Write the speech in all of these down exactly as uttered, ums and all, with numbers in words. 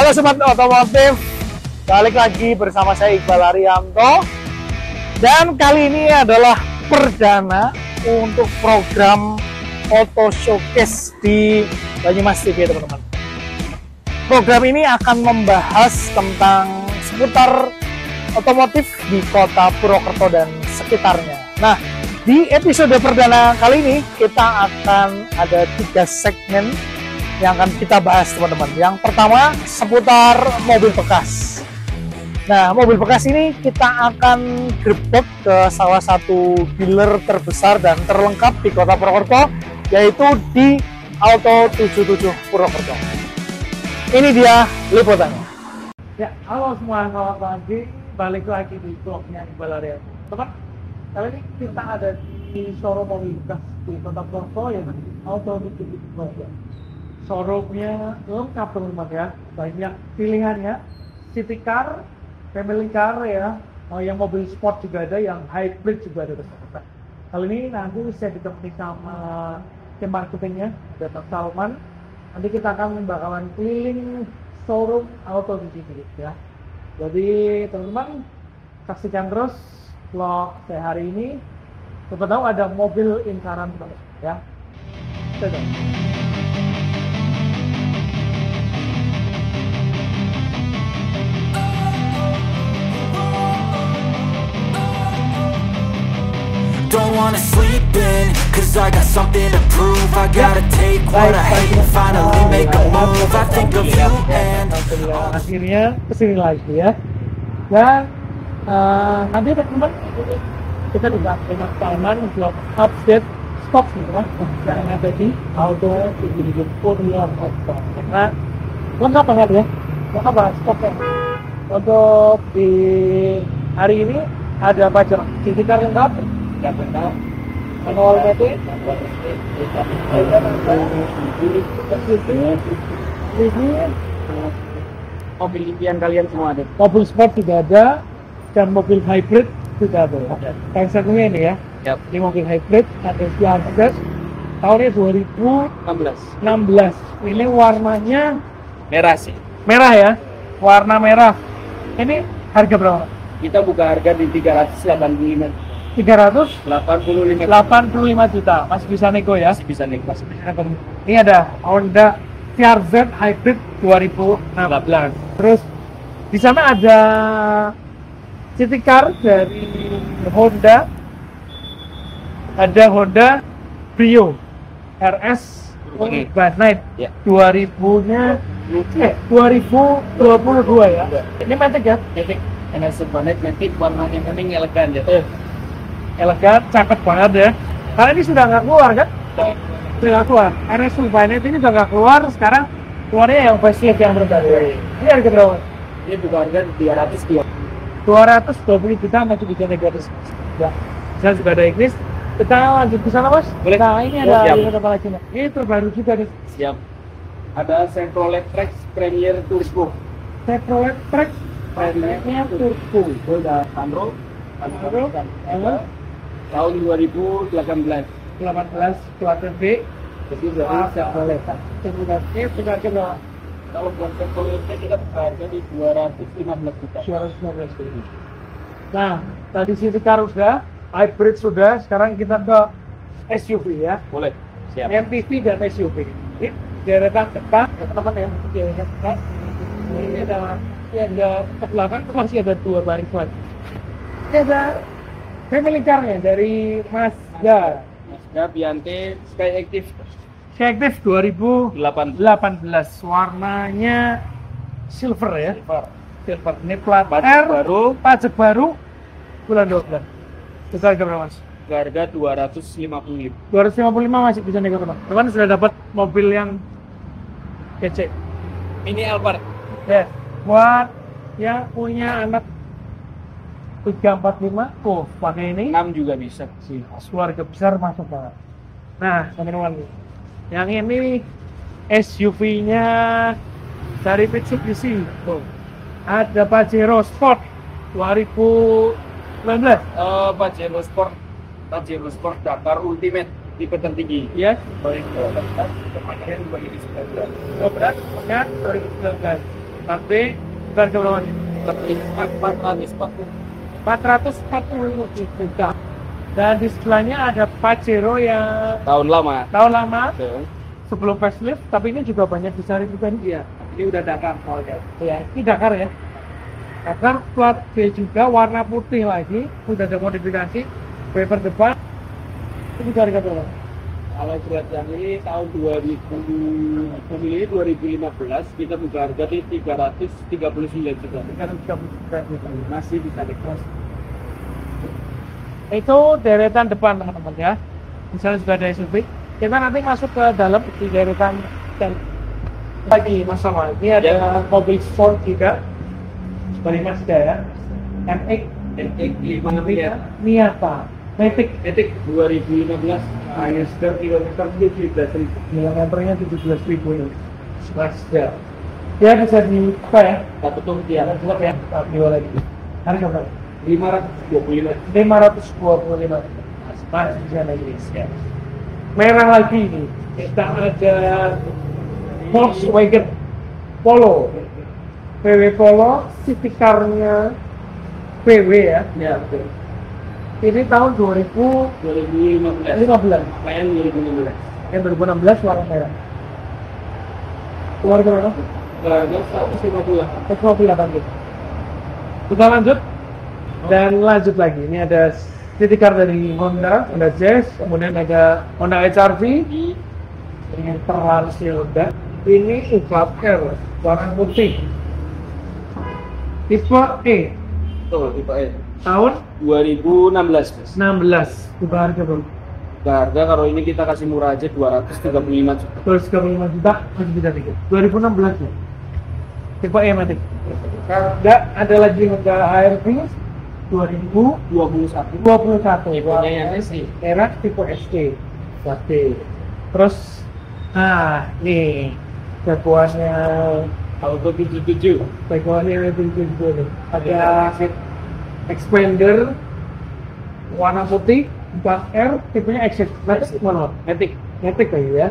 Halo Sobat Otomotif, balik lagi bersama saya Iqbal Arianto. Dan kali ini adalah perdana untuk program Auto Showcase di Banyumas T V, teman-teman. Program ini akan membahas tentang seputar otomotif di kota Purwokerto dan sekitarnya. Nah, di episode perdana kali ini kita akan ada tiga segmen yang akan kita bahas, teman-teman. Yang pertama seputar mobil bekas. Nah, mobil bekas ini kita akan grebek ke salah satu dealer terbesar dan terlengkap di kota Purwokerto, yaitu di Auto tujuh puluh tujuh Purwokerto. Ini dia liputannya. Ya, halo semua, selamat pagi. Balik lagi di vlognya Iqbal Arianto. Teman, kali ini kita ada di showroom mobil bekas di kota Purwokerto, yaitu Auto tujuh puluh tujuh Purwokerto. Showroomnya lengkap, teman-teman ya, banyak pilihannya, city car, family car ya, oh, yang mobil sport juga ada, yang hybrid juga ada. Kali ini nanti saya ditemani sama tim marketingnya, ada Salman. Nanti kita akan bakalan keliling showroom Auto tujuh puluh tujuh ya. Jadi teman-teman saksikan terus vlog saya hari ini. Siapa tahu ada mobil incaran terus ya. Dadah. Don't wanna sleep in, cause I got something to prove. I gotta take what I hate and finally make a move. I think of you and akhirnya kesini lagi ya. Dan uh, nanti teman-teman kita juga dengan Salman untuk update stok semua yang ada di Auto tujuh puluh tujuh Purwokerto. Nah, lengkap banget ya, lengkap banget stoknya. Untuk di hari ini ada pajak digital lengkap. Ya benar. Manual metik, mobil impian kalian semua ada. Mobil sport juga ada, dan mobil hybrid juga ada. Yang satunya ini ya. Yep. Ini mobil hybrid, ada Fiat tahunnya dua ribu enam belas. Ini warnanya merah sih. Merah ya, warna merah. Ini harga berapa? Kita buka harga di tiga ratus delapan puluh lima. tiga ratus delapan puluh lima juta, masih bisa nego ya? Masih bisa nego, masih bisa nego. Ini ada Honda C R Z Hybrid dua ribu enam belas. Terus di sana ada city car dari Honda, ada Honda Brio R S Urban Night ya. dua ribu-nya eh dua ribu dua puluh dua ya. Ini Matic ya? Matic. R S Urban Night Matic, warnanya kuning elegan ya. Eh. Elegan, cakep banget ya. Karena ini sudah nggak keluar kan? Sudah nggak keluar. R S Urban Night ini sudah nggak keluar. Sekarang keluarnya yang facelift yang berbeda. Ini harga berapa? Ini buka harga dua ratus dua ratus dua puluh juta, masih bisa negatif. Ya. Saya juga ada Ignis. Kita lanjut ke sana, Mas. Boleh. Nah, ini ada oh, yang apa lagi? Ini terbaru juga nih. Siap. Ada Chevrolet Trax Premier Turbo. Chevrolet Trax Premier Turbo. Udah Sandro. Sandro. Sandro. Tahun dua ribu delapan belas. delapan belas keluaran B. Jadi dari Chevrolet. Chevrolet ini sudah kena. Kalau buat Chevrolet kita harga di dua ratus lima belas juta. dua ratus lima belas juta. Nah, tadi city car sudah, hybrid sudah, sekarang kita ke S U V ya. Boleh. Siap. M P V dan S U V. Ini deretan depan, teman-teman ya. Ini ada, ini ada ke belakang masih ada dua baris lagi. Ini ada family car-nya dari Mazda. Mazda Biante Skyactiv. Skyactiv dua ribu delapan belas, warnanya silver ya. Silver. Silver. Ini plat pajak R, baru, pajak baru, bulan dua belas. Itu harga berapa, Mas? Harga dua ratus lima puluh lima. dua ratus lima puluh lima masih bisa nego, teman. Teman sudah dapat mobil yang kece. Ini Alphard. Ya, buat yang punya anak tiga empat lima, oh pakai ini enam juga bisa sih, keluarga besar masuk banget. Nah, teman-teman, yang ini S U V-nya dari Mitsubishi. Tuh. Ada Pajero Sport dua ribu sembilan belas. Uh, Pajero Sport, Pajero Sport Dakar Ultimate tipe tertinggi. Yes. Baik, kemarin bagi di sembilan belas. dua belas, dua ribu sembilan belas. Plat B bukan keberapa? empat ratus empat puluh juta. Dan di sebelahnya ada Pajero yang Tahun lama. tahun lama Betul. sebelum facelift, tapi ini juga banyak dicari juga nih. Iya, ini udah Dakar soalnya. Ya, ini Dakar ya. Dakar plat B juga warna putih lagi, sudah ada modifikasi. Bumper depan ini juga harga berapa? Kalau berat yang ini tahun dua ribu, pemilih dua ribu lima belas, kita buka harga di tiga ratus tiga puluh sembilan juta. tiga ratus tiga puluh juta. Masih bisa dikos. Itu deretan depan teman-teman ya. Misalnya juga ada S U V. Kita nanti masuk ke dalam di deretan dan lagi masalah. Ini ada Ya. mobil sport juga dari Mazda ya. M X N X lima miliar. Miata Matic Etik dua ribu lima belas, hanya sekitar kilometer tujuh belas ribu. kilometernya tujuh belas ribu ini. Mazda. Ya bisa dibuka ya. Satu tuh dia Kita buka ya. Tapi lagi. Harga berapa? lima ratus dua puluh lima. lima ratus dua puluh lima. Masih bisa lagi ya. Merah lagi ini. Kita ada Volkswagen Polo. P W Polo, city car-nya P W ya. Ya, betul. Ini tahun dua ribu dua ribu lima belas. lima belas. Layan dua ribu lima belas. Yang dua ribu enam belas warna merah. Keluar berapa? Harga seratus lima puluh. seratus lima puluh delapan gitu. Kita lanjut. Dan lanjut lagi. Ini ada city car dari Honda, Honda Jazz, kemudian ada Honda H R V. Ini terlalu Honda. Ini plat R warna putih. Tipe E. Tuh, tipe E. Tahun dua ribu enam belas, Mas. enam belas. Buka harga berapa? Harga kalau ini kita kasih murah aja dua ratus tiga puluh lima juta. dua ratus tiga puluh lima juta masih bisa dikit. dua ribu enam belas ya. Tipe E Matic. Enggak ada lagi Honda H R V dua ribu dua puluh satu. dua puluh satu. Tipenya yang S D. Era tipe S D. Oke. Terus nah, nih jagoannya Auto tujuh tujuh. jagoannya lebih tinggi nih. Ada expander warna putih, plat R, tipenya Exit. Matic mana? Matic. Matic kayak ya.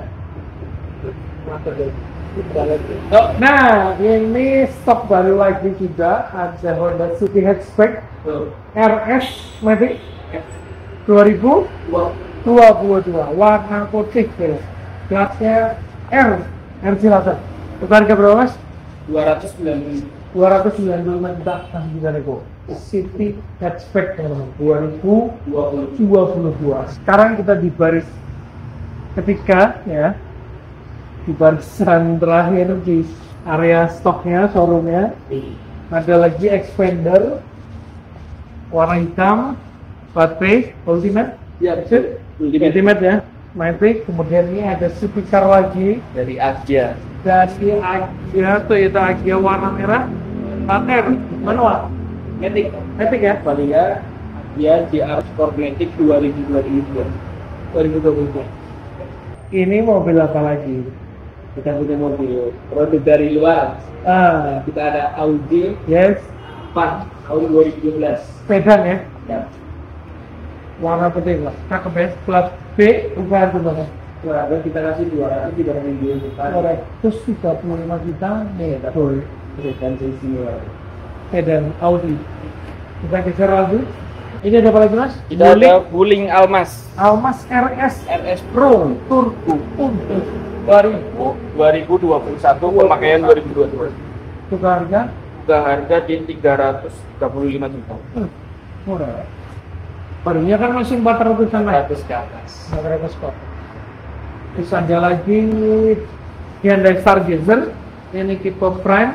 Nah, ini stok baru lagi juga ada Honda City Hatchback Tuh. R S Matic dua ribu dua puluh dua warna putih ya. Kelasnya R R silakan. Itu harga berapa Mas? dua ratus sembilan puluh. dua ratus sembilan puluh lima juta masih bisa nego. City Hatchback teman-teman dua ribu dua puluh dua. Sekarang kita di baris ketiga ya. Di barisan terakhir di area stoknya, showroomnya ada lagi expander warna hitam, plat B, Ultimate, Ya, Exit, Ultimate. Ultimate ya, Matic. Kemudian ini ada city car lagi Dari Agia. dari Agia, Toyota Agia warna merah, plat R, manual, Matic. Matic ya, Valia Agia J R Sport Matic dua ribu dua puluh dua. dua ribu dua puluh dua. Ini mobil apa lagi? Kita punya mobil produk dari luar. Ah, Kita ada Audi yes, empat tahun dua ribu dua belas. sedan ya, Ya. warna putih lah, cakep ya, plat B, bukan berapa? Harga kita kasih dua ratus tiga puluh juta. dua ratus tiga puluh lima juta nih, betul. Dan sesi Sedan Audi. Kita geser lagi. Ini ada apa lagi Mas? Kita Wuling ada Wuling Almas Almas R S R S Pro Turbo untuk dua ribu dua ribu dua puluh satu, pemakaian dua ribu dua puluh dua. tukar harga Buka harga di tiga ratus tiga puluh lima juta. hmm, murah. Barunya kan masih empat ratusan lah. empat ratus ke atas. empat ratus kok. Terus ada lagi Hyundai Stargazer. Ini tipe Prime.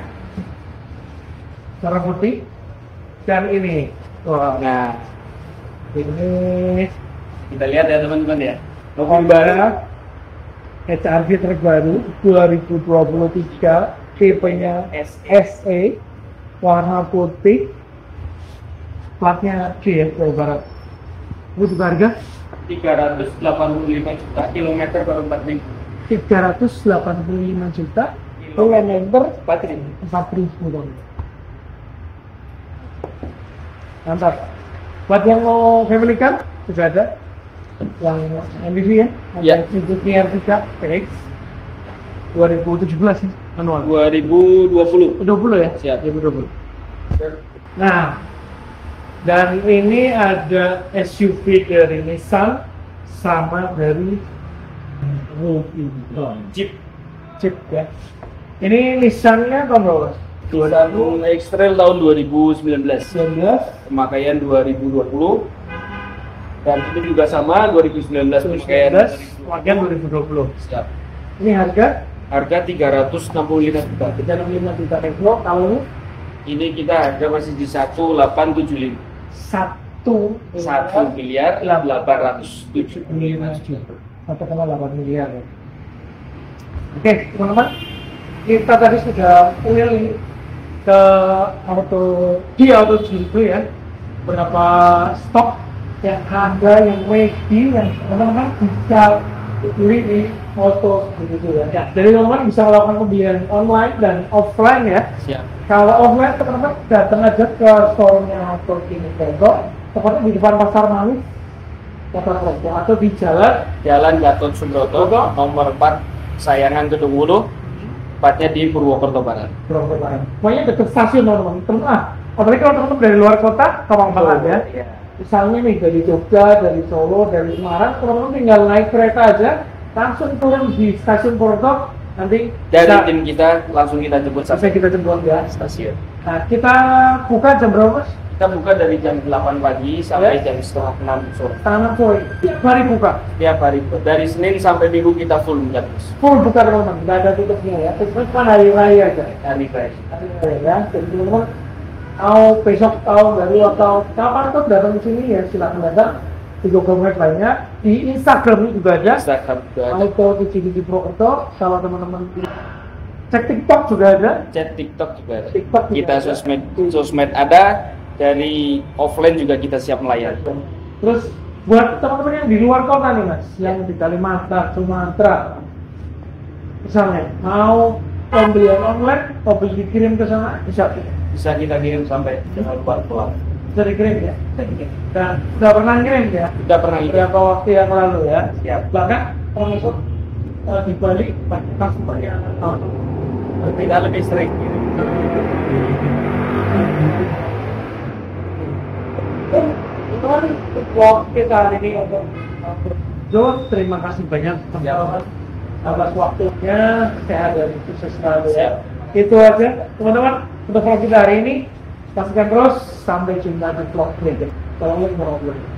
Warna putih. Dan ini. Wah, Nah, ini kita lihat ya teman-teman ya. Honda H R V terbaru dua ribu dua puluh tiga, tipenya S E, warna putih, platnya C ya, Jawa Barat. Ini juga harga tiga ratus delapan puluh lima juta, kilometer per empat ribu. tiga ratus delapan puluh lima juta, kilometer empat ribu. empat ribu dong. Mantap. Buat yang mau family car juga ada yang M P V ya, ada Ya. Suzuki R tiga P X dua ribu tujuh belas ya. manual. dua ribu dua puluh. dua puluh ya? Siap. dua ribu dua puluh. Nah, dan ini ada S U V dari Nissan sama dari Jeep. Jeep ya. Ini Nissan-nya tahun berapa? Nissan X-Trail tahun dua ribu sembilan belas. sembilan belas. Pemakaian dua ribu dua puluh. Dan ini juga sama dua ribu sembilan belas pemakaian pemakaian dua ribu dua puluh. Siap. Ini harga Harga tiga ratus enam puluh lima juta. tiga ratus enam puluh lima juta euro. Kalau ini Ini kita harga masih di satu delapan tujuh lima. satu satu miliar delapan ratus tujuh puluh lima juta. satu koma delapan miliar ya. Oke teman-teman, kita tadi sudah keliling ke auto di auto dulu ya, beberapa stok yang ada yang ready yang teman-teman bisa beli di auto dulu ya. Jadi teman-teman bisa melakukan pembelian online dan offline ya. Siap. Kalau offline teman-teman datang aja ke store-nya Auto Kini Bogor, tepatnya di depan Pasar Manis, Kota Bogor, atau di jalan Jalan Gatot Subroto, nomor empat, Sayangan Kedung Wuluh, tepatnya di Purwokerto Barat. Bogor Barat. Pokoknya dekat stasiun teman-teman. Teman ah, apalagi kalau teman-teman dari luar kota, gampang banget ya. Iya. Misalnya nih dari Jogja, dari Solo, dari Semarang, teman-teman tinggal naik kereta aja, langsung turun di stasiun Purwokerto. Nanti Dari bisa, tim kita langsung kita jemput bisa sampai kita jemput ya. stasiun. Nah, kita buka jam berapa Mas? Kita buka dari jam delapan pagi sampai Ya. jam setengah enam sore. Tangan sore. Tiap hari buka. Tiap hari dari Senin sampai Minggu kita full buka terus. Full buka teman-teman, nggak ada tutupnya ya. Terus kan hari raya aja. Hari baik. Hari raya ya. Jadi teman-teman mau besok tahun baru atau kapan tuh datang ke sini ya silakan datang. Di Google Maps banyak, di Instagram juga ada. Instagram juga ada. Auto Kini di Purwokerto. Kalau teman-teman cek TikTok juga ada. Chat TikTok juga ada. TikTok juga Kita ada. sosmed sosmed ada. Dari offline juga kita siap melayani. Terus buat teman-teman yang di luar kota nih mas, yang di Kalimantan, Sumatera, misalnya mau pembelian online, mobil dikirim ke sana bisa, Bisa kita kirim sampai luar pulau. bisa dikirim ya. Dan sudah pernah kirim ya, Kita pernah kirim. beberapa waktu yang lalu ya. Siap. Bahkan termasuk uh, di Bali banyak customer yang oh, Kita lebih sering kirim. itu kan vlog kita hari ini untuk John, terima kasih banyak teman-teman atas waktunya, sehat dan sukses selalu ya. Itu aja teman-teman untuk vlog kita hari ini. Saksikan terus, sampai jumpa di vlog berikutnya. Assalamualaikum warahmatullahi wabarakatuh.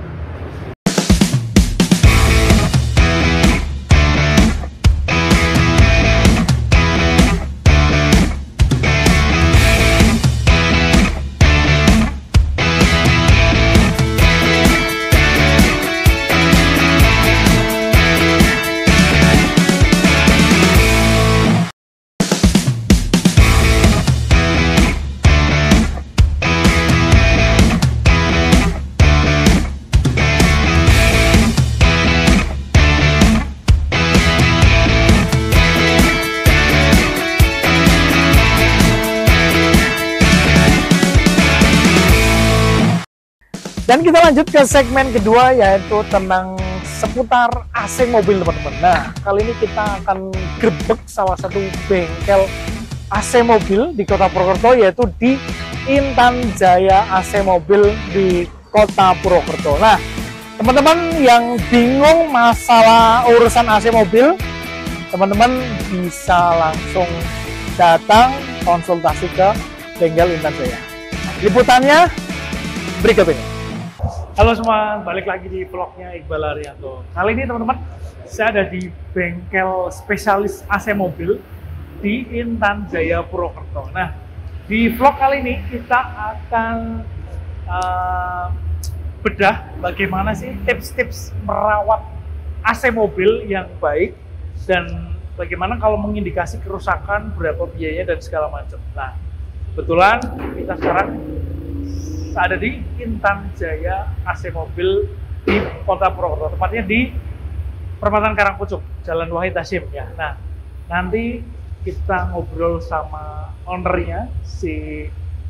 Dan kita lanjut ke segmen kedua, yaitu tentang seputar A C mobil teman-teman. Nah, kali ini kita akan grebek salah satu bengkel A C mobil di Kota Purwokerto, yaitu di Intan Jaya A C Mobil di Kota Purwokerto. Nah, teman-teman yang bingung masalah urusan A C mobil, teman-teman bisa langsung datang konsultasi ke bengkel Intan Jaya. Liputannya berikut ini. Halo semua, balik lagi di vlognya Iqbal Arianto. Kali ini teman-teman, saya ada di bengkel spesialis A C mobil di Intan Jaya Purwokerto. Nah, di vlog kali ini kita akan uh, bedah bagaimana sih tips-tips merawat A C mobil yang baik dan bagaimana kalau mengindikasi kerusakan, berapa biayanya dan segala macam. Nah, kebetulan kita sekarang ada di Intan Jaya A C Mobil di Kota Purwokerto, tepatnya di Perempatan Karangpucuk, Jalan Wahid Hasyim ya. Nah, nanti kita ngobrol sama ownernya, si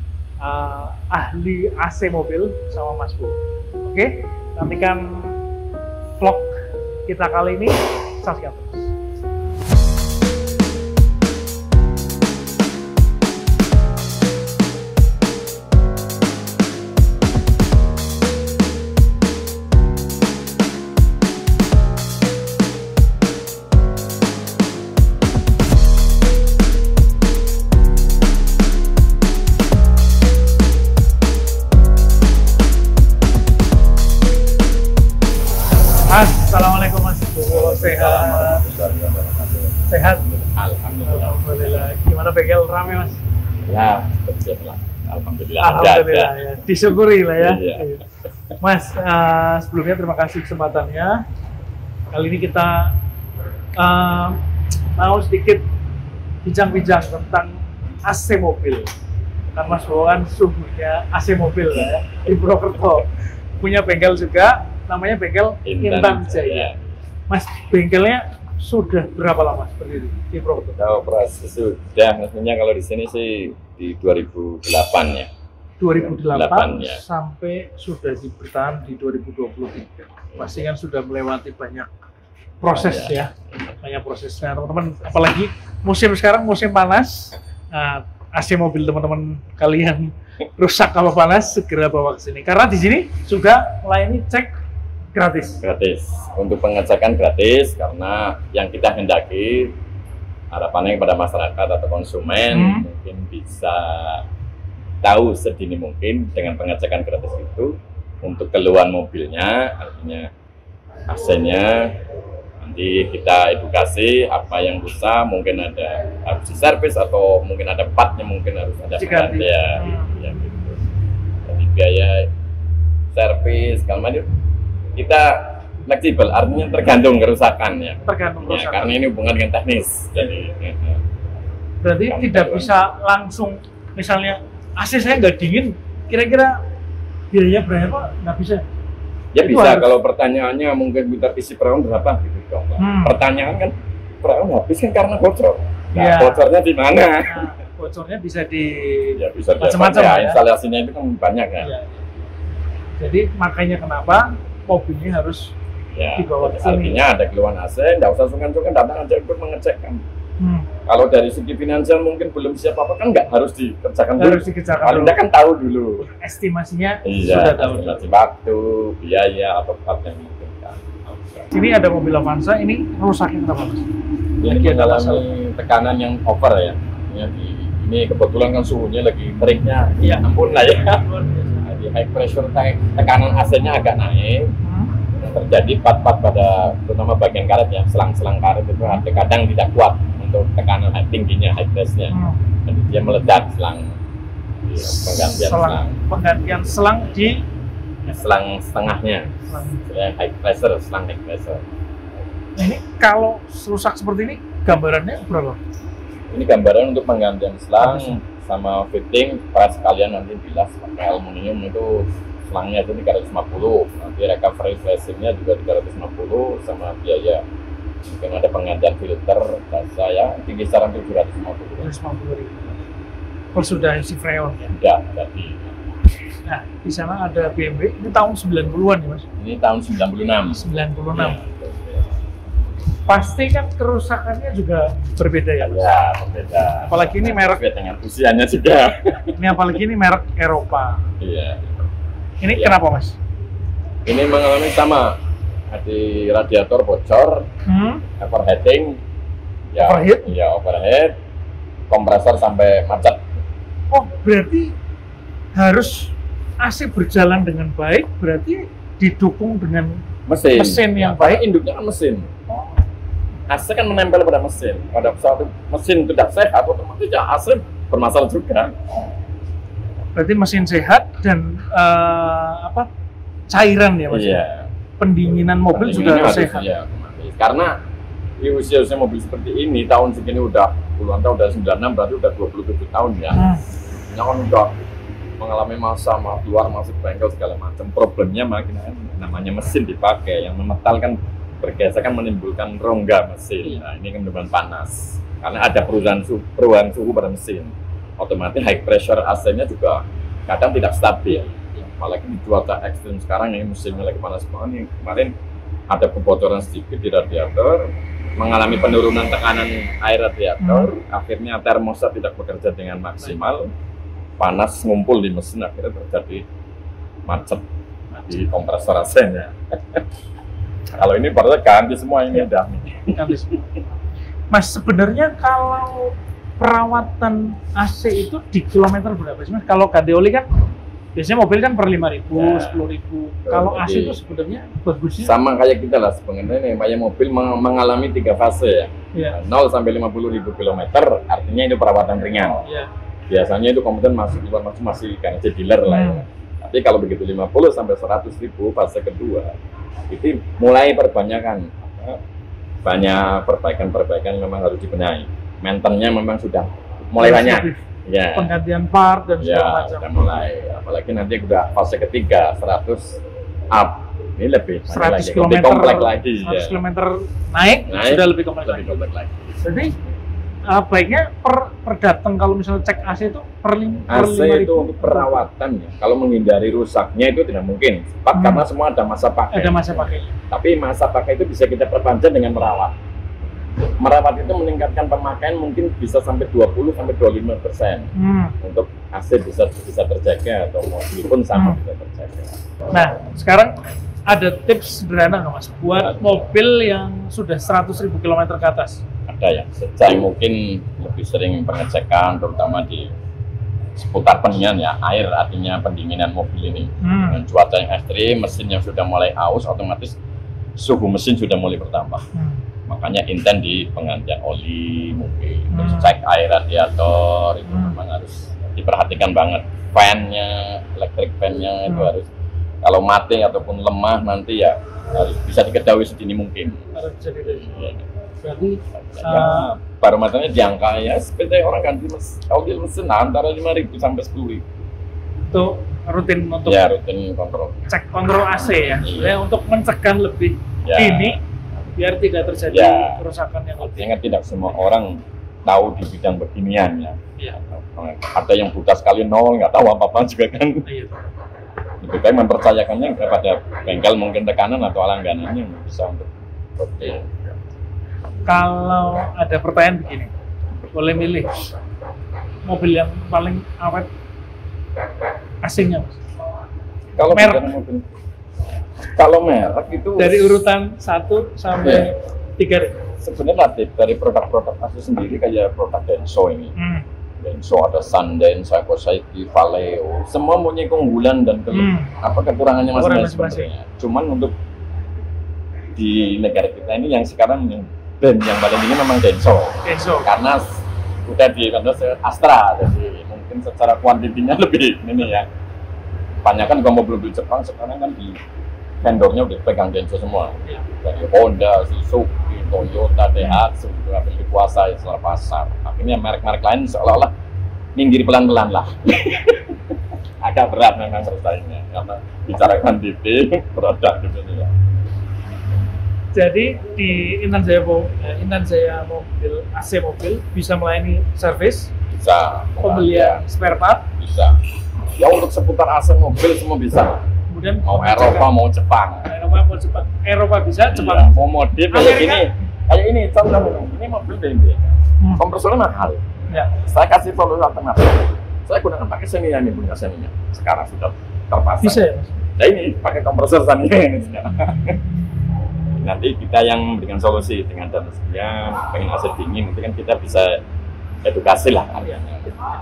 uh, ahli A C mobil sama Mas Bu. Oke, nantikan vlog kita kali ini, saksikan terus. Sehat. Sehat. Alhamdulillah. Alhamdulillah. Gimana bengkel rame mas? Ya, betul lah. Alhamdulillah. Alhamdulillah ada, ada. ya. Disyukuri lah ya. Iya. Mas, uh, sebelumnya terima kasih kesempatannya. Kali ini kita uh, mau sedikit bincang-bincang tentang A C mobil. Kan Mas Bowo kan suhunya A C mobil lah ya, di Purwokerto. Punya bengkel juga, namanya bengkel Intan Jaya. Mas, bengkelnya sudah berapa lama berdiri di Purwokerto? Kalau proses sudah, maksudnya kalau di sini sih di dua ribu delapan ya. dua ribu delapan ya. Sampai sudah bertahan di dua ribu dua puluh tiga. Pasti kan sudah melewati banyak proses oh, ya. ya. Banyak prosesnya teman-teman. Apalagi musim sekarang musim panas. Nah, A C mobil teman-teman kalian rusak apa panas segera bawa ke sini. Karena di sini juga melayani cek gratis. Gratis. Untuk pengecekan gratis karena yang kita hendaki harapannya kepada masyarakat atau konsumen hmm. mungkin bisa tahu sedini mungkin dengan pengecekan gratis itu untuk keluhan mobilnya, artinya A C-nya nanti kita edukasi apa yang rusak, mungkin ada harus diservis atau mungkin ada partnya, mungkin harus ada penggantian ya, ya gitu. Jadi biaya servis kalau macam kita fleksibel, artinya tergantung kerusakan ya. Tergantung kerusakan. Ya, karena ini hubungan dengan teknis. Jadi berarti tidak bisa langsung misalnya A C saya nggak dingin, kira-kira biaya berapa? Nggak bisa. Ya itu bisa, harus. kalau pertanyaannya mungkin kita isi perawan berapa gitu dong. Hmm. Pertanyaan kan perawan habis kan karena bocor. Nah, ya. Bocornya di mana? Nah, bocornya bisa di ya, bisa macam-macam ya. ya. Instalasinya itu kan banyak ya. ya. Jadi makanya kenapa mobilnya harus ya, dibawa ke sini. Artinya ada keluhan A C, nggak usah sungkan-sungkan datang aja ikut mengecekkan. Hmm. Kalau dari segi finansial mungkin belum siap apa kan nggak harus dikerjakan dulu. Harus dikerjakan dulu. Anda kan tahu dulu. Estimasinya iya, sudah tahu. Estimasi waktu, biaya atau part yang dimungkinkan. Ini ada mobil Avanza, ini rusaknya kenapa mas? Ini mengalami tekanan yang over ya. Ini, ini kebetulan kan suhunya lagi teriknya, ya ampun lah ya. Jadi high pressure tekanan A C-nya agak naik. Hmm. Terjadi part-part pada terutama bagian karet ya, selang-selang karet itu ada kadang tidak kuat untuk tekanan high tingginya, high press-nya. Hmm. Jadi dia meledak selang ya, penggantian selang, selang. Penggantian selang di selang setengahnya. Selang. Ya, high pressure, selang high pressure. Nah, ini kalau rusak seperti ini gambarannya berapa? Ini gambaran untuk penggantian selang Apa? Sama fitting, pas kalian nanti bilas pakai aluminium itu selangnya itu tiga ratus lima puluh, nanti recovery flashingnya juga tiga ratus lima puluh, sama biaya mungkin ada penggantian filter jasa ya di kisaran tujuh ratus lima puluh. tujuh ratus lima puluh ribu. Oh sudah isi freon ya? Sudah, jadi. Nah di sana ada B M W, ini tahun sembilan puluhan ya mas? Ini tahun sembilan puluh enam. sembilan puluh enam. Ya. Pasti kan kerusakannya juga berbeda ya mas? Ya berbeda. Apalagi ini merek dengan usianya juga. Ini apalagi ini merek Eropa. Iya. Ini ya. Kenapa mas? Ini mengalami sama di radiator bocor, hmm? overheating, ya, overheat, ya overheat, kompresor sampai macet. Oh berarti harus A C berjalan dengan baik, berarti didukung dengan mesin, mesin yang ya, baik. Induknya kan mesin. Oh. A C kan menempel pada mesin. Pada suatu mesin tidak sehat, otomatis ya A C bermasalah juga. Berarti mesin sehat dan uh, apa cairan ya mas? Iya. Pendinginan mobil juga harus sehat. Ya, karena di usia-usia mobil seperti ini tahun segini udah puluhan tahun, udah sembilan puluh enam berarti udah dua puluh tujuh tahun ya. Hmm. Ini kan udah mengalami masa keluar masuk bengkel segala macam. Problemnya makin namanya mesin dipakai yang memetal kan bergeser kan menimbulkan rongga mesin. Nah ini kan benar panas karena ada perubahan suhu, perubahan suhu pada mesin. Otomatis high pressure A C-nya juga kadang tidak stabil. Apalagi di cuaca ekstrim sekarang ini musimnya lagi panas banget nih. Kemarin ada kebocoran sedikit di radiator, mengalami penurunan tekanan air radiator, hmm. akhirnya termostat tidak bekerja dengan maksimal, panas ngumpul di mesin, akhirnya terjadi macet di kompresor A C-nya. Kalau ini baru ganti semua ini ya. Udah ganti semua. Mas sebenarnya kalau perawatan A C itu di kilometer berapa sih mas? Kalau ganti oli kan Biasanya mobil kan per lima ribu, Ya. sepuluh ribu. Kalau A C Jadi- itu sebenarnya bagusnya. Sama kayak kita lah sebenarnya, kayak mobil meng- mengalami tiga fase ya. Iya. nol sampai lima puluh ribu kilometer artinya itu perawatan ringan. Iya. Biasanya itu komponen masuk keluar masuk masih kayak dealer lah ya. Hmm. Tapi kalau begitu lima puluh sampai seratus ribu fase kedua itu mulai perbanyakan apa, banyak perbaikan-perbaikan memang harus dibenahi. Maintenance-nya memang sudah mulai Harus banyak. lebih. Ya. Penggantian part dan segala Ya, macam. sudah mulai. Apalagi nanti udah fase ketiga seratus up. Ini lebih seratus lagi, kilometer, lebih kompleks lagi. seratus ya. kilometer naik, Naik, sudah lebih kompleks lebih lagi. kompleks lagi. Jadi uh, baiknya per, per datang kalau misalnya cek A C itu per, lim, per A C lima itu ribu. untuk perawatan ya. Kalau menghindari rusaknya itu tidak mungkin. Cepat Hmm. karena semua ada masa pakai. Ada masa pakainya. Tapi masa pakai itu bisa kita perpanjang dengan merawat. Merawat itu meningkatkan pemakaian mungkin bisa sampai dua puluh sampai dua puluh lima persen. Hmm. Untuk A C bisa bisa terjaga atau mobil pun sama Hmm. bisa terjaga. Nah, sekarang ada tips sederhana nggak mas buat mobil yang sudah seratus ribu kilometer ke atas? Ada yang sejak mungkin lebih sering pengecekan terutama di seputar pendinginan ya, air artinya pendinginan mobil ini. Hmm. Dengan cuaca yang ekstrim, mesin yang sudah mulai aus, otomatis suhu mesin sudah mulai bertambah. Hmm. Makanya intent di penggantian oli mobil, terus Hmm. cek air radiator itu Hmm. memang harus diperhatikan banget. Fan-nya, electric fan-nya itu Hmm. harus kalau mati ataupun lemah nanti ya harus bisa diketahui sedini mungkin. Harus bisa dilihat. Ya, Berarti ya, uh, barometernya di angka ya seperti orang ganti mes, oli mesin antara lima ribu sampai sepuluh ribu. itu rutin untuk Ya rutin kontrol. cek kontrol A C ya, Iya. sebenarnya untuk mencegah lebih Ya. dini biar tidak terjadi Ya. kerusakan yang lebih. Ingat tidak semua orang tahu di bidang beginian ya. Iya. Ada yang buta sekali nol, nggak tahu apa-apa juga kan. Iya. Lebih baik mempercayakannya kepada bengkel mungkin tekanan atau langganannya yang bisa untuk Iya. Kalau ada pertanyaan begini, boleh milih mobil yang paling awet asingnya mas? kalau Merek. bicara mobil, kalau merek itu Dari urutan satu sampai tiga deh. sebenarnya relatif dari produk-produk asli sendiri kayak produk Denso ini. Hmm. Denso ada Sundance, Kawasaki, Valeo, semua punya keunggulan dan ke- Hmm. apa kekurangannya Kekurangan masing-masing masing-masing. sebenarnya. Cuman untuk di negara kita ini yang sekarang yang brand yang paling tinggi memang Denso. Denso. Karena udah di karena se- Astra, jadi mungkin secara kuantitinya lebih ini ya. Banyak kan kalau mobil-mobil Jepang sekarang kan di vendornya udah pegang Denso semua. Iya. Dari Honda, Suzuki, Toyota, Daihatsu itu hampir dikuasai secara pasar. Akhirnya merek-merek lain seolah-olah minggir pelan-pelan lah. Agak berat memang bersaingnya karena bicara kuantiti produk gitu ya. Jadi di Intan Jaya, Mo- eh, Intan Jaya mobil A C mobil bisa melayani servis, Bisa pembelian spare part, bisa. Ya untuk seputar A C mobil semua bisa. kemudian Mau pengecekan. Eropa mau Jepang. Eropa mau Jepang. Eropa bisa, Jepang. Iya, mau modif kayak Amerika? gini. Kayak ini contoh ini mobil B M W. Hmm. Kompresornya mahal. Ya. Saya kasih solusi alternatif. Saya gunakan pakai Xenia ini punya Xenia. Sekarang sudah terpasang. Bisa ya, Mas? Nah ini pakai kompresor Xenia ini sekarang. Nanti kita yang memberikan solusi dengan dana sekian, pengen A C dingin, itu kan kita bisa edukasi lah areanya.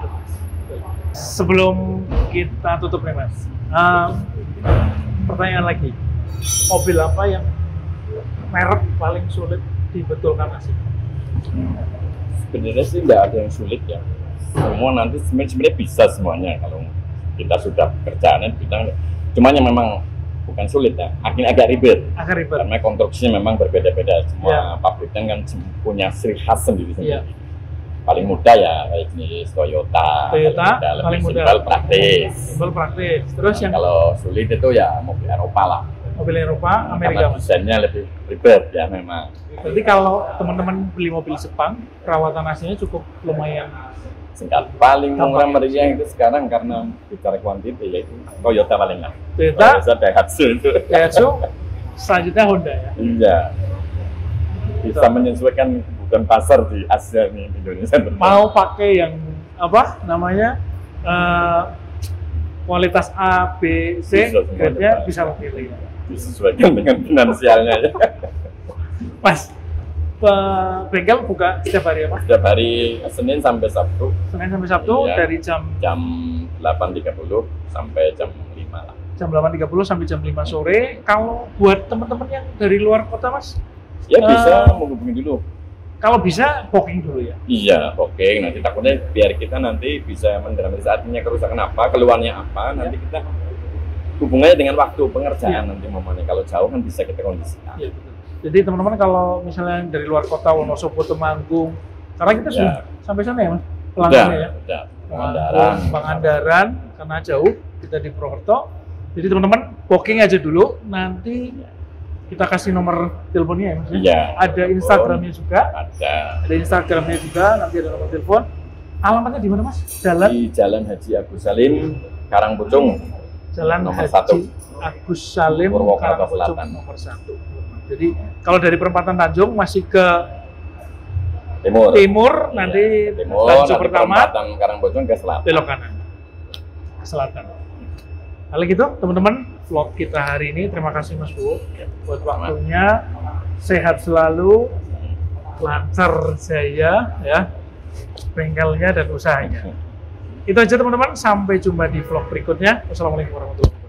Sebelum kita tutup nih Mas, um, pertanyaan lagi, mobil apa yang merek paling sulit dibetulkan A C? Sebenarnya sih tidak ada yang sulit ya. Semua nanti sebenarnya sebenarnya bisa semuanya kalau kita sudah kerjaan kita. Cuman yang memang bukan sulit ya, akhirnya agak ribet. Agak ribet. Karena konstruksinya memang berbeda-beda. Semua Ya. pabrikan kan punya ciri khas sendiri-sendiri. Ya. Paling mudah ya kayak jenis Toyota. Toyota, lebih paling mudah. simpel, praktis. Simpel praktis. Terus Nah, yang kalau sulit itu ya mobil Eropa lah. mobil Eropa, Amerika Karena Mas. desainnya lebih ribet ya memang. Berarti kalau teman-teman beli mobil Jepang, perawatan A C-nya cukup lumayan. Singkat paling murah Gampang. meriah itu sekarang karena bicara kuantiti yaitu Toyota paling lah. Toyota, Bisa Daihatsu itu. Daihatsu, selanjutnya Honda ya. Iya. Bisa menyesuaikan kebutuhan pasar di Asia nih di Indonesia. Mau pakai yang apa namanya eh, kualitas A, B, C, Bisa semuanya, grade-nya Pak. bisa pilih. disesuaikan dengan finansialnya ya. Mas, pe- bengkel buka setiap hari apa? Setiap hari Senin sampai Sabtu Senin sampai Sabtu Iya. dari jam jam delapan tiga puluh sampai jam lima lah. Jam delapan tiga puluh sampai jam lima sore. Kalau buat teman-teman yang dari luar kota, Mas? Ya bisa uh, menghubungi dulu. Kalau bisa booking dulu ya? Iya, booking. Nanti takutnya biar kita nanti bisa mendramatisasi artinya kerusakan apa, keluarnya apa, nanti kita hubungannya dengan waktu pengerjaan ya. Nanti momennya kalau jauh kan bisa kita kondisikan. Ya, betul. Jadi teman-teman kalau misalnya dari luar kota Wonosobo, Temanggung, karena kita sudah ya. Sampai sana ya, Mas? Pelanggannya ya? Udah, Pangandaran. Pangandaran, karena jauh, kita di Purwokerto. Jadi teman-teman booking aja dulu, nanti kita kasih nomor teleponnya ya, Mas? Iya. Ada Instagramnya juga. Ada. Ada Instagramnya juga, nanti ada nomor telepon. Alamatnya di mana, Mas? Jalan? Di Jalan Haji Agus Salim, Karangpucung. Jalan nomor Haji satu. Agus Salim, Purwokerto Selatan. Nomor satu. Jadi kalau dari perempatan Tanjung masih ke Timur. Timur, Iya. nanti Timur, Tanjung nanti pertama. perempatan Karangpucung ke selatan. Belok kanan. Ke selatan. Kalau gitu, teman-teman, vlog kita hari ini, terima kasih Mas Bu buat waktunya, sehat selalu, lancar jaya, ya, bengkelnya dan usahanya. Itu aja teman-teman, sampai jumpa di vlog berikutnya. Wassalamualaikum warahmatullahi wabarakatuh.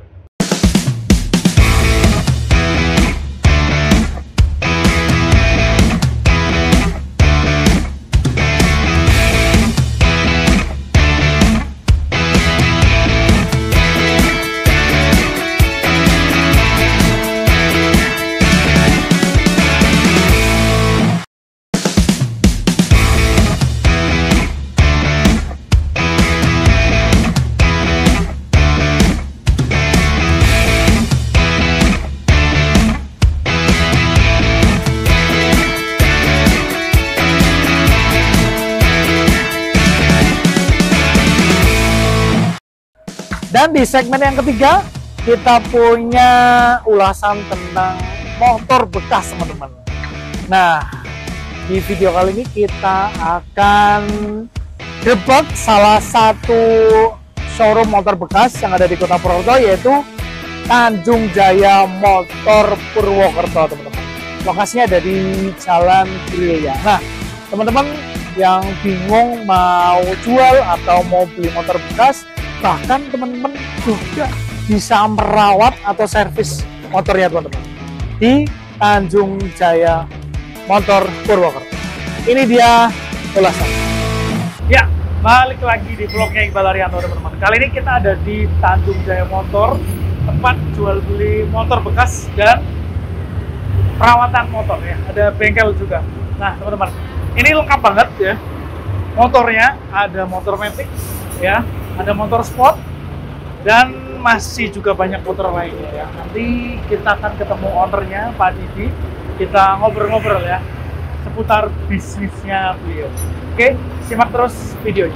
Dan di segmen yang ketiga, kita punya ulasan tentang motor bekas, teman-teman. Nah, di video kali ini kita akan debak salah satu showroom motor bekas yang ada di Kota Purwokerto, yaitu Tanjung Jaya Motor Purwokerto, teman-teman. Lokasinya ada di Jalan Gerilya. Nah, teman-teman yang bingung mau jual atau mau beli motor bekas, bahkan teman-teman juga bisa merawat atau servis motornya teman-teman di Tanjung Jaya Motor Purwokerto. Ini dia ulasan. Ya, balik lagi di vlognya Iqbal Arianto, teman-teman. Kali ini kita ada di Tanjung Jaya Motor, tempat jual beli motor bekas dan perawatan motor ya. Ada bengkel juga. Nah, teman-teman, ini lengkap banget ya. Motornya ada motor matic ya, ada motor sport, dan masih juga banyak motor lainnya ya. Nanti kita akan ketemu ownernya, Pak Didi. Kita ngobrol-ngobrol ya seputar bisnisnya beliau. Oke, simak terus videonya.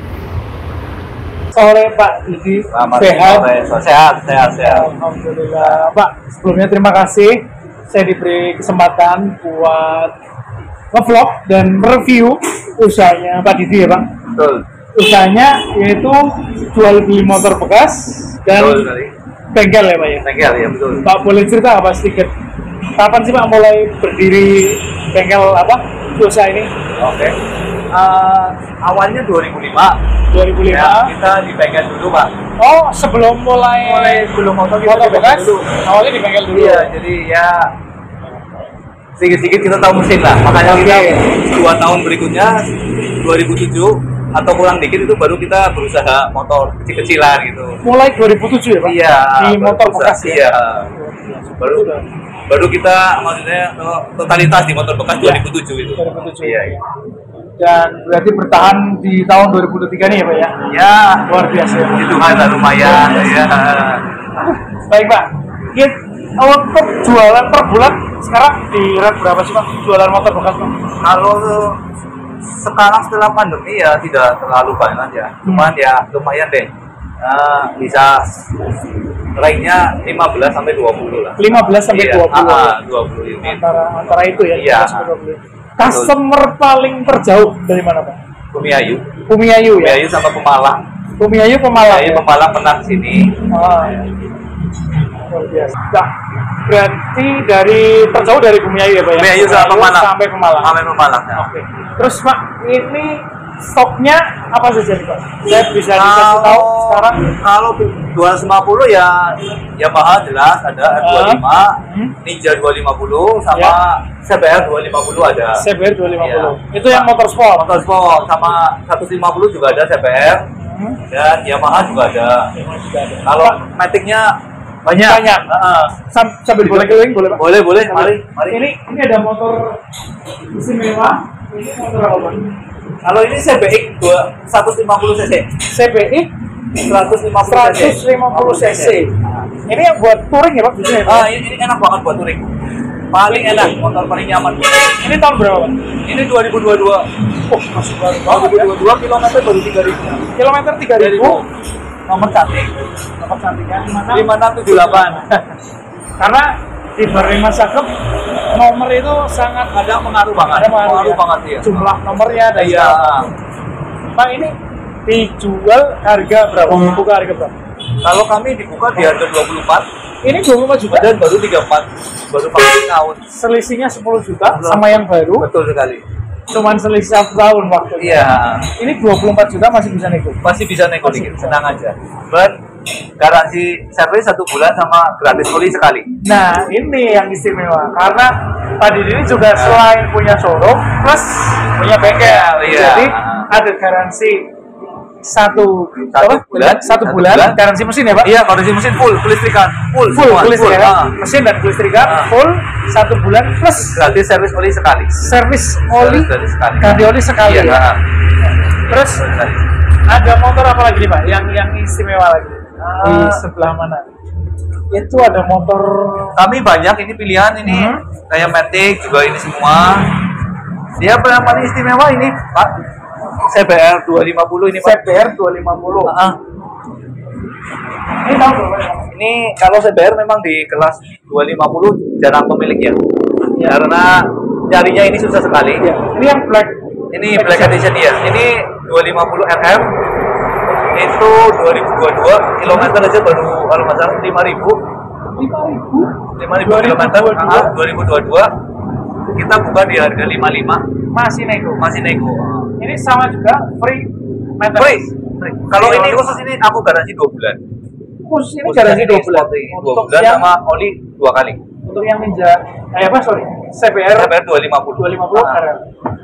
Sore Pak Didi, Selamat sehat? sore. Sehat, sehat, sehat. Alhamdulillah. Pak, sebelumnya terima kasih saya diberi kesempatan buat nge-vlog dan review usahanya Pak Didi ya Pak. Betul. Usahanya yaitu jual beli motor bekas dan Betul sekali. bengkel ya Pak ya? Bengkel ya, betul. Pak boleh cerita apa sedikit? Kapan sih Pak mulai berdiri bengkel apa usaha ini? Oke. Uh, awalnya dua ribu lima. dua ribu lima. Ya, kita di bengkel dulu, Pak. Oh, sebelum mulai Mulai sebelum motor kita motor di bengkel bekas, dulu. awalnya di bengkel dulu. Iya, jadi ya sedikit-sedikit kita tahu mesin lah. Makanya Oke. kita dua tahun berikutnya dua ribu tujuh atau kurang dikit itu baru kita berusaha motor kecil-kecilan gitu. Mulai dua ribu tujuh ya Pak? Iya. Di motor berusaha- bekas ya? Iya. Baru baru kita maksudnya eh, totalitas di motor bekas Iya. dua ribu tujuh itu. dua ribu tujuh. Iya, iya. Dan berarti bertahan di tahun dua ribu dua puluh tiga nih ya Pak ya? Ya, Luar biasa ya. itu kan lumayan ya. Baik Pak, Kit, untuk jualan per bulan sekarang di rate berapa sih Pak? Jualan motor bekas Pak? Kalau sekarang setelah pandemi ya tidak terlalu banyak ya, cuman ya lumayan deh. Eh, bisa ranknya lima belas sampai dua puluh lah. lima belas sampai Iya, dua puluh. ah, dua puluh unit. Antara antara itu ya. Iya. lima belas sampai dua puluh. Customer paling terjauh dari mana Pak? Kumiayu, Kumiayu ya. Kumiayu sama Pemalang. Kumiayu Pemalang. Kumiayu Ya? Pemalang pernah sini. Ah. Luar biasa. Nah, berarti dari terjauh dari Kumiayu ya Pak ya? Kumiayu sama Pemalang. Sampai Pemalang. Sampai Pemalang. Ya. Oke. Terus Pak, ini stoknya apa saja nih Pak? Saya bisa dikasih tahu sekarang. Kalau dua ratus lima puluh ya Yamaha jelas ada R dua puluh lima, Hmm. Ninja dua ratus lima puluh sama Ya. C B R dua ratus lima puluh ada. C B R dua ratus lima puluh. Iya. Itu yang motorsport. Motorsport sama seratus lima puluh juga ada C B R Hmm. dan Yamaha juga ada. Kalau Matic-nya banyak. Banyak. Heeh. Sam- sambil boleh keliling boleh Pak? Boleh, boleh. Mari, mari. Ini ini ada motor istimewa. Ini motor apa Pak? Kalau ini C B X dua seratus lima puluh cc. C B I seratus lima puluh cc. seratus lima puluh cc. Ini yang buat touring ya Pak? Biasanya, Pak? Ah, ini, ini enak banget buat touring. Paling enak, motor paling nyaman. Ini tahun berapa Pak? Ini dua ribu dua puluh dua. Oh, masih baru dua banget ribu ya. dua puluh dua kilometer baru tiga ribu. Kilometer tiga ribu. Nomor cantik. Nomor cantiknya di mana? lima enam tujuh delapan. Karena di Barima Sakep nomor itu sangat Ada pengaruh banget. ada pengaruh, Pengaruh ya. banget ya. Jumlah nomornya dan Iya. Pak ini dijual harga berapa? Buka harga berapa? Kalau kami dibuka di harga dua puluh empat Ini dua puluh empat juta dan baru tiga puluh empat. Baru vaksin tahun. selisihnya sepuluh juta sama yang baru. Betul sekali. Cuman selisih satu tahun waktu. Iya. Ini dua puluh empat juta masih bisa nego. Masih bisa nego Masih dikit, bisa. senang aja. Dan garansi servis satu bulan sama gratis oli sekali. Nah, ini yang istimewa karena Pak Didi ini juga selain punya showroom plus punya bengkel. Iya. Jadi ada garansi satu Satu apa? bulan, satu satu bulan, bulan. garansi mesin ya Pak? Iya, kondisi mesin full, kelistrikan, full, Full semua, kelistrikan, ah. mesin dan kelistrikan Ah. full satu bulan plus Gratis servis oli sekali. servis oli Servis oli sekali. ganti oli sekali. Iya, ah. Terus ada motor apa lagi nih Pak? Yang yang istimewa lagi di Ah. sebelah mana? Itu ada motor Kami banyak ini pilihan ini Hmm. kayak Matic juga ini semua. Dia yang paling istimewa ini Pak C B R dua ratus lima puluh ini C Pak. B R dua ratus lima puluh. Ah. Ini tahun berapa ya? Ini kalau C B R memang di kelas dua ratus lima puluh jarang pemiliknya. Karena nyarinya ini susah sekali. Ya. Ini yang black. Ini Black Edition ya. Ini dua ratus lima puluh R M. Itu dua ribu dua puluh dua kilometer aja baru kalau nggak salah lima ribu. lima ribu. lima ribu kilometer. Ah, dua ribu dua puluh dua. Kita buka di harga lima puluh lima. Masih nego. Masih nego. Ini sama juga free maintenance. Free. Free. Kalau ini khusus ini aku garansi dua bulan. Khusus ini Khusus garansi ini dua bulan. spot ini dua Untuk bulan yang sama oli dua kali. untuk yang Ninja eh apa sorry C B R C B R dua ratus lima puluh. dua ratus lima puluh Ah. R M.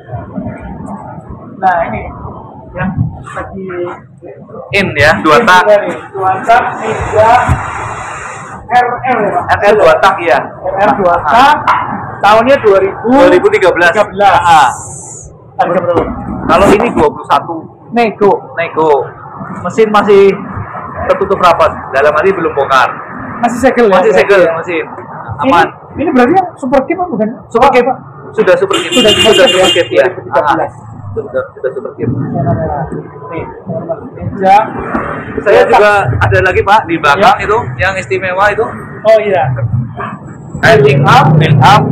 Nah ini yang lagi In ya, dua ini tak. juga nih, dua tak Ninja R R ya Pak. R R dua tak ya. R R dua tak tahunnya dua ribu dua ribu tiga belas. tiga belas. Ah. Harga berapa? Kalau ini dua puluh satu Nego. nego. Mesin masih tertutup rapat. Dalam arti belum bongkar. Masih segel ya? Masih berarti segel ya? mesin. Aman. Ini, ini berarti yang super kit apa bukan? Super kit. Sudah super kit. Sudah super kit ya? super kit ya. dua ribu tiga belas. Ah. Sudah sudah super kit. Merah-merah. Nih, Ninja. Saya juga ada lagi Pak di belakang Ya. itu yang istimewa itu. Oh iya. Build up, build up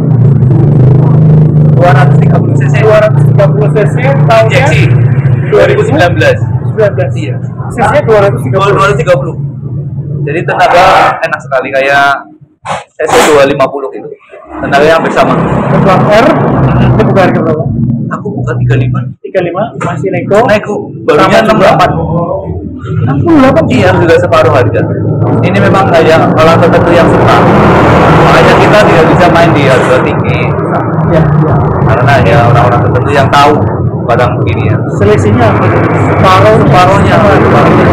dua ratus tiga puluh cc dua ratus tiga puluh cc tahunnya injeksi dua ribu sembilan belas. sembilan belas. Iya. Cc-nya dua ratus tiga puluh. dua ratus tiga puluh. Jadi tenaga enak sekali kayak cc dua ratus lima puluh itu. Tenaga yang bersama. Kelas R itu buka harga berapa? Aku bukan tiga puluh lima. tiga puluh lima masih nego. Nego barunya enam puluh delapan. enam puluh delapan. Iya, sudah separuh harga. Ini memang kayak orang tertentu yang suka. Makanya kita tidak bisa main di harga tinggi. Ya, ya. Karena ya orang-orang tertentu yang tahu barang begini ya. Selisihnya separuh Separuhnya, separuhnya.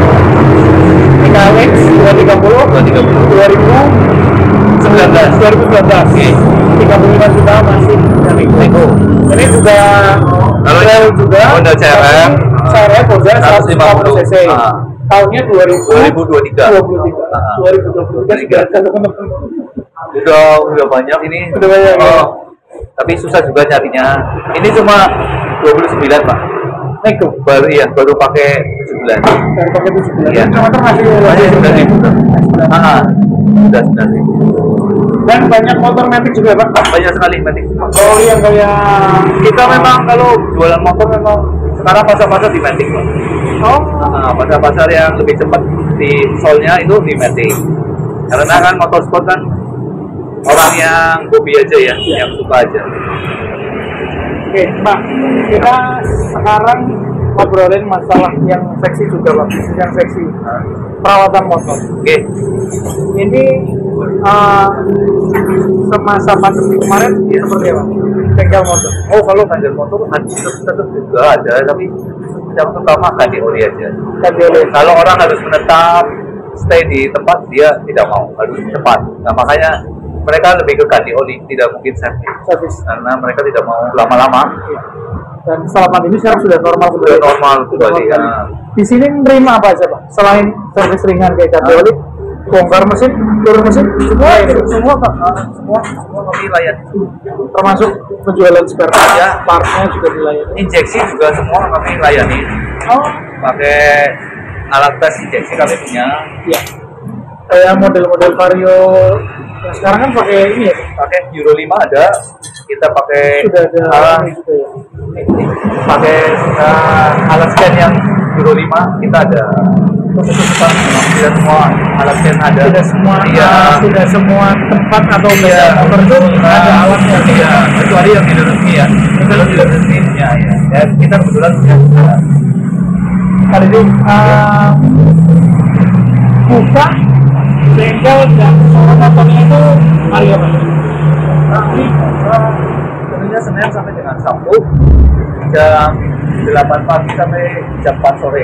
K X dua ratus tiga puluh dua ratus tiga puluh. dua ribu sembilan belas. dua ribu sembilan belas. Oke. tiga puluh lima juta masih dari nego. Ini juga Kalau trail ini juga Honda C R M, C R M Honda seratus lima puluh cc. Ah. Tahunnya dua ribu dua ribu dua puluh tiga. dua puluh tiga. Ah. dua ribu dua puluh tiga sudah teman-teman. Udah udah banyak ini. Udah banyak, ya? Oh, tapi susah juga nyarinya. Ini cuma dua puluh sembilan Pak. Nego. Baru iya, baru pakai tujuh bulan. Dan pakai tujuh bulan. Iya. Kilometer masih Masih sembilan ribu. Ah, sudah sembilan ribu. Dan banyak motor Matic juga Pak. Banyak sekali Matic. Oh yang kayak Kita memang kalau jualan motor memang sekarang pasar-pasar di Matic Pak. oh Ah, pasar-pasar yang lebih cepat di solnya itu di Matic. Karena kan motorsport kan orang yang hobi aja ya, yang suka aja. oke Pak, kita sekarang ngobrolin masalah yang seksi juga Pak, yang seksi perawatan motor. Oke. Ini uh, semasa pandemi kemarin ya seperti apa? Bengkel motor. Oh, kalau bengkel motor tetap, tetap juga ada, tapi yang pertama ganti oli aja. Ganti oli. Kalau orang harus menetap stay di tempat, dia tidak mau, harus cepat. Nah makanya mereka lebih ke ganti oli, tidak mungkin servis. Servis. Karena mereka tidak mau lama-lama. Dan setelah pandemi sekarang sudah normal Sudah normal kembali. Ya. Di sini nerima apa aja Pak? Selain servis ringan kayak ganti oli, bongkar mesin, turun mesin, semua Semua, semua Pak, semua, semua kami layani. termasuk penjualan spare part, Ya. partnya juga dilayani. Injeksi juga semua kami layani. Oh, Pakai alat tes injeksi kami punya. iya. Kayak model-model Vario yang sekarang kan pakai ini ya, Pakai Euro lima ada, kita pakai sudah ada alat, ini juga ya. pakai uh, alat scan yang Euro lima kita ada. Tidak semua alat scan ada. Tidak semua, Iya. uh, tidak semua tempat atau Iya. beda motor itu ada alatnya. Iya, kecuali yang tidak resmi ya. Kalau tidak resmi ya, ya. Ya, kita kebetulan punya. Kali ini uh, buka bengkel dan showroom motornya itu hari apa? Kami uh, tentunya Senin sampai dengan Sabtu jam delapan pagi sampai jam empat sore.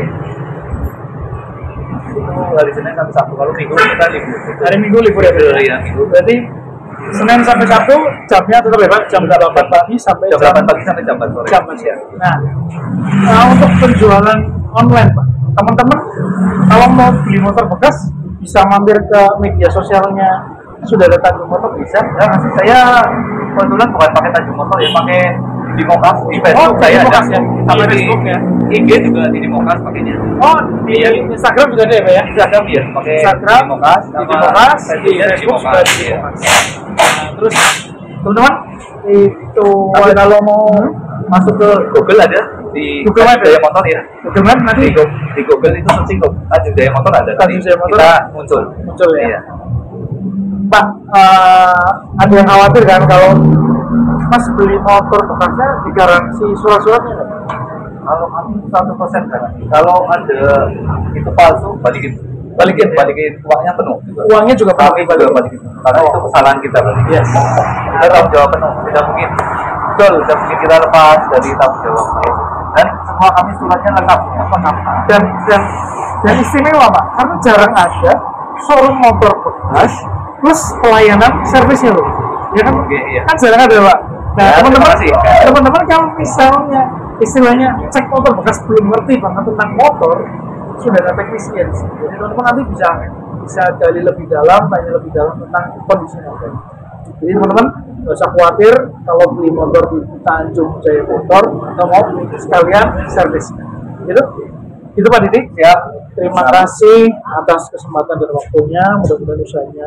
Itu hari Senin sampai Sabtu. Kalau Minggu kita libur. Hari Minggu libur ya? Libur ya Minggu. Berarti Senin sampai Sabtu jamnya tetap ya Pak? Jam delapan pagi sampai Jam delapan pagi sampai jam empat sore. jam siang. Nah, nah, untuk penjualan online Pak, teman-teman kalau mau beli motor bekas bisa mampir ke media sosialnya sudah ada Tanjung Motor bisa. Ya, masih saya kebetulan bukan pakai Tanjung Motor ya, pakai di Mokas di Facebook Oh, saya di ada. Mokas ya? Sama Di di Facebook ya? I G juga di Mokas pakainya. Oh, di Iya. Instagram juga ada ya Pak ya? Instagram ya, pakai Instagram, di Mokas, di sama Mokas, di Facebooknya Facebook juga di Iya. Mokas. Nah, terus teman-teman itu Tapi kalau mau Hmm? masuk ke Google ada di Google Map ya? Jaya Motor ya. Google Map nanti Di, Go- di Google itu searching kok Tanjung Jaya Motor ada. Tanjung Jaya Motor kita muncul. muncul ya. Iya. Pak, eh, ada yang khawatir kan kalau Mas beli motor bekasnya digaransi surat-suratnya nggak? Kalau kami satu persen garansi. Kalau ada itu palsu, balikin, balikin, balikin uangnya penuh. Uangnya juga Kami penuh. juga balikin, karena itu kesalahan kita. Balikin. Yes. Kita tanggung jawab penuh. Tidak mungkin, betul, tidak mungkin kita lepas dari tanggung jawab. Dan semua kami suratnya lengkap, lengkap. Dan dan dan istimewa Pak, karena jarang ada showroom motor bekas plus pelayanan servisnya loh. Ya kan? Oke, iya. Kan jarang ada Pak. Nah, Ya, teman-teman, terima kasih. teman-teman kalau misalnya istilahnya cek motor bekas belum ngerti banget tentang motor, sudah ada teknisnya di sini. Jadi teman-teman nanti bisa bisa gali lebih dalam, tanya lebih dalam tentang kondisi motor. Jadi teman-teman nggak usah khawatir kalau beli motor di Tanjung Jaya Motor atau mau sekalian servis. Gitu, itu Pak Didi. Siap. Terima kasih atas kesempatan dan waktunya. Mudah-mudahan usahanya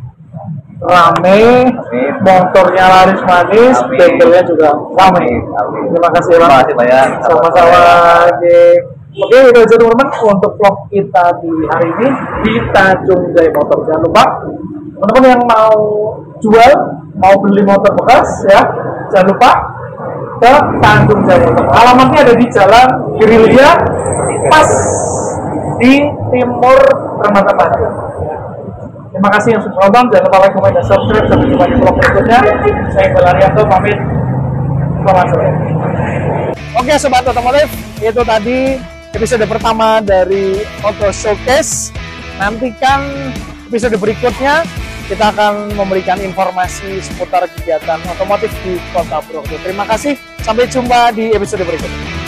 rame, motornya laris manis, Amin. bengkelnya juga rame. Amin. Terima kasih Pak. Terima kasih banyak. Sama-sama. Oke. Oke, itu aja teman-teman untuk vlog kita di hari ini di Tanjung Jaya Motor. Jangan lupa teman-teman yang mau jual, mau beli motor bekas ya, jangan lupa ke Tanjung Jaya Motor. Alamatnya ada di Jalan Gerilya, pas di timur Permata Tanjung. Terima kasih yang sudah nonton. Jangan lupa like, comment, dan subscribe. Sampai jumpa di vlog berikutnya. Saya Iqbal Arianto pamit. Selamat sore. Oke sobat otomotif, itu tadi episode pertama dari Auto Showcase. Nantikan episode berikutnya, kita akan memberikan informasi seputar kegiatan otomotif di Kota Purwokerto. Terima kasih, sampai jumpa di episode berikutnya.